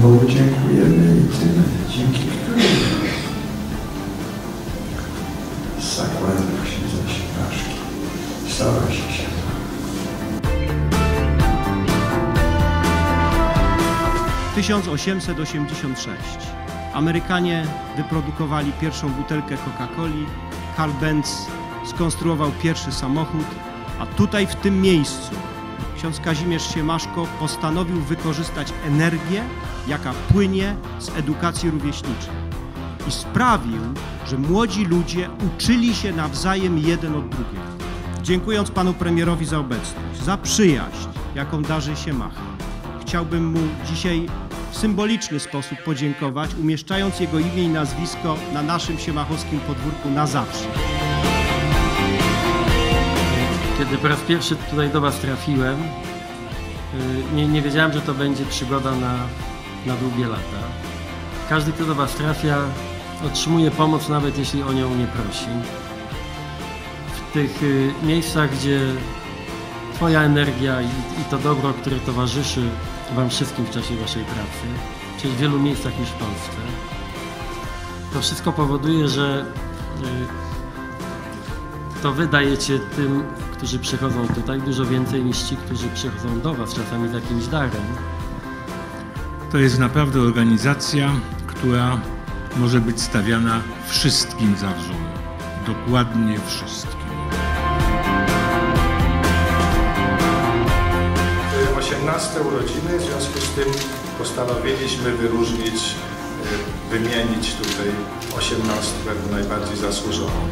Bogu dziękujemy i tyle, dzięki którym z zakładu księdza Siemaszki stała się święta. W 1886 Amerykanie wyprodukowali pierwszą butelkę Coca-Coli, Karl Benz skonstruował pierwszy samochód, a tutaj w tym miejscu ksiądz Kazimierz Siemaszko postanowił wykorzystać energię, jaka płynie z edukacji rówieśniczej i sprawił, że młodzi ludzie uczyli się nawzajem jeden od drugiego. Dziękując panu premierowi za obecność, za przyjaźń, jaką darzy Siemacha, chciałbym mu dzisiaj w symboliczny sposób podziękować, umieszczając jego imię i nazwisko na naszym siemachowskim podwórku na zawsze. Kiedy po raz pierwszy tutaj do was trafiłem, nie wiedziałem, że to będzie przygoda na długie lata. Każdy, kto do was trafia, otrzymuje pomoc, nawet jeśli o nią nie prosi. W tych miejscach, gdzie twoja energia i to dobro, które towarzyszy wam wszystkim w czasie waszej pracy, czyli w wielu miejscach niż w Polsce, to wszystko powoduje, że to wy dajecie tym, którzy przychodzą tutaj, dużo więcej niż ci, którzy przychodzą do was, czasami z jakimś darem. To jest naprawdę organizacja, która może być stawiana wszystkim zawrzom. Dokładnie wszystkim. 18 urodziny, w związku z tym postanowiliśmy wyróżnić, wymienić tutaj 18 najbardziej zasłużonych.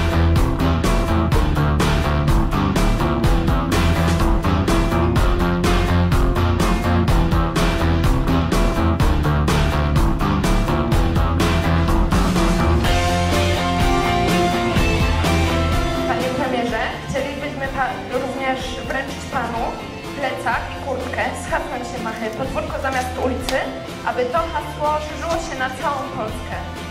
Panie premierze, chcielibyśmy również wręczyć panu plecak i kurtkę z hasłem Siemachy Podwórko zamiast ulicy, aby to hasło szerzyło się na całą Polskę.